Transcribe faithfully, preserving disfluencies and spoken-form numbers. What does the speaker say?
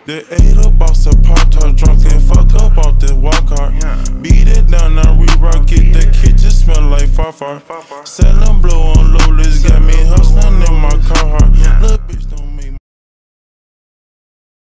They ate a box of Pop-Tart, drunk and fuck up off this walk cart. Beat it down, now we rock it. The kitchen smell like Far Far. Selling blow on low, let's